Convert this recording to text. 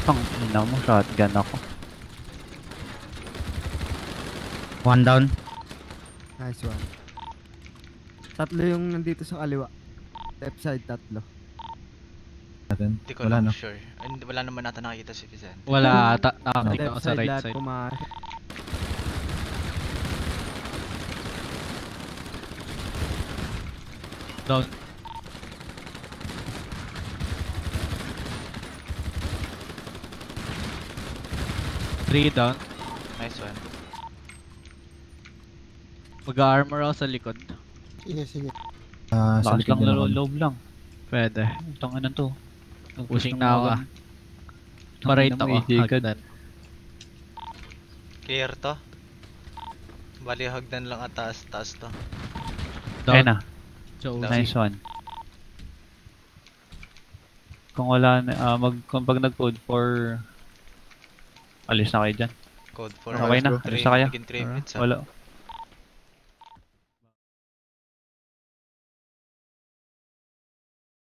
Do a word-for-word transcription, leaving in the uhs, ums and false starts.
Pang ina mo, shotgun ako. One down. Nice one. Tatlo yung nandito sa kaliwa. Left side, tatlo. Natin. Hindi ko Wala lang no. sure. Ay, hindi- wala naman nata nakikita si Vicente. Wala ata. Nakatingin ako Left sa side right lahat side. pumakas. Down. Three down. Nice one. Mag-armor ako sa likod. Sige, sige. Ah, sa Lakas likod lang na ako. loob lang. Pwede. Itong ano to. Pushing na ako ah. Pa-right ako. Hagdan. Clear to. Bali hagdan lang at taas, taas to. Ayun na. So, Nice one. Kung wala na, ah, mag, kung pag nag-code for... Alis na kayo dyan. Code for Okay na, alis na kayo. three minutes ah. Wala.